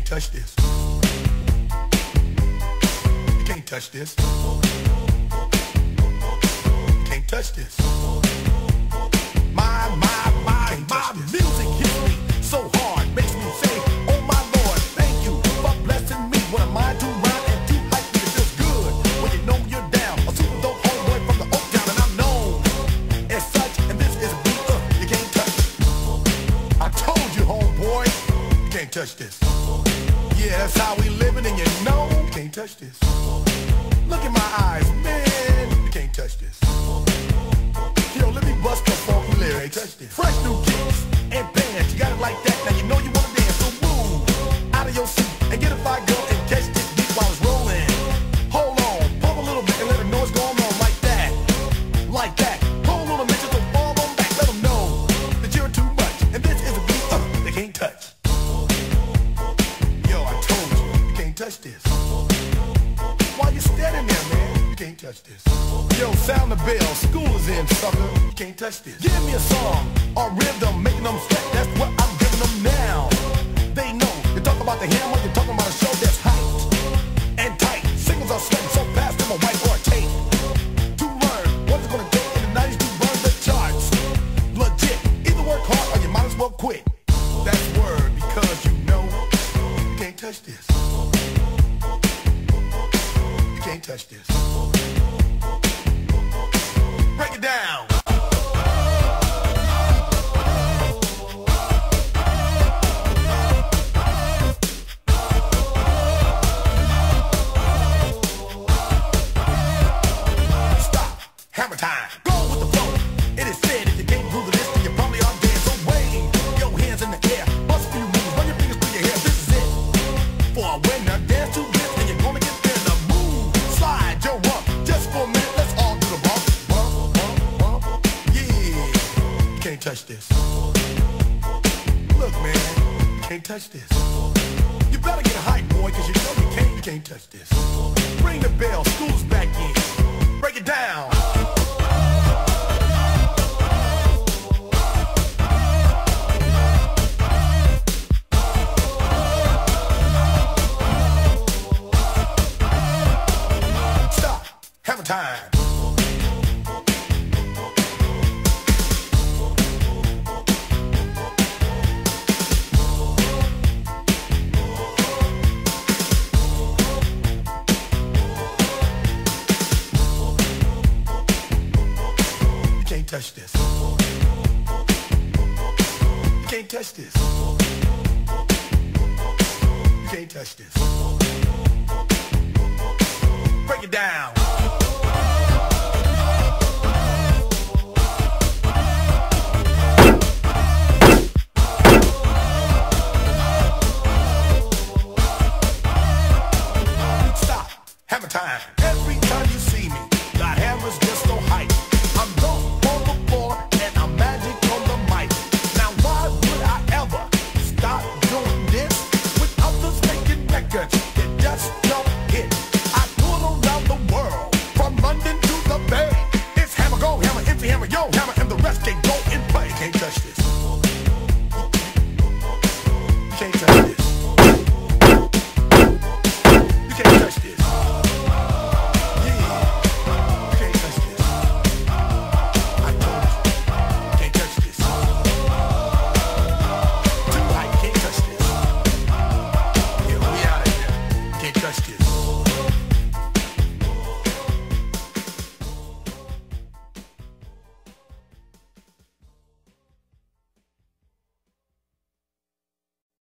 touch this. You can't touch this. You can't touch this. My music hits me so hard, makes me say, oh my Lord, thank you for blessing me. What am I to rhyme and to hype me? It feels good when you know you're down. A super dope homeboy from the Oak Town, and I'm known as such. And this is a beat you can't touch. I told you, homeboy, you can't touch this. Yeah, that's how we living, and you know you can't touch this. Look in my eyes, man, you can't touch this. Yo, let me bust the funky lyrics. Fresh new kicks and bands, you got it like that. Now you know you wanna dance, so move out of your seat and get a fire girl and catch this beat while it's rolling. Hold on, pump a little bit and let them know what's going on like that, like that. Hold on a minute, just don't fall on back. Let them know that you're too much, and this is a beat they can't touch. Yo, I told you can't touch this. Why you standing there, man? You can't touch this. Yo, sound the bell, school is in, sucker. You can't touch this. Give me a song or rhythm, making them sweat. That's what I'm giving them now. They know. You talk about the hammer, you're talking about a show that's hyped and tight. Singles are sweating so fast, them a white or a tape. To learn what's it gonna take in the 90s to run the charts. Legit. Either work hard or you might as well quit. That's word, because you know you can't touch this. You can't touch this. Break it down. Stop. Hammer time. Go with the flow. It is said if you can't groove this, then you probably are dead. So wave your hands in the air. Bust a few moves. Run your fingers through your hair. This is it. For a winner, dance to this, and you're gonna get there. The move. Slide your rump. Just for a minute, let's all do the bump. Bump, bump. Yeah. You can't touch this. Look, man. You can't touch this. You better get hype, boy, cause you know you can't touch this. Ring the bell, school's back in. Break it down. Stop. Hammer time. Touch this. You can't touch this. You can't touch this. Break it down. Stop. Hammer time.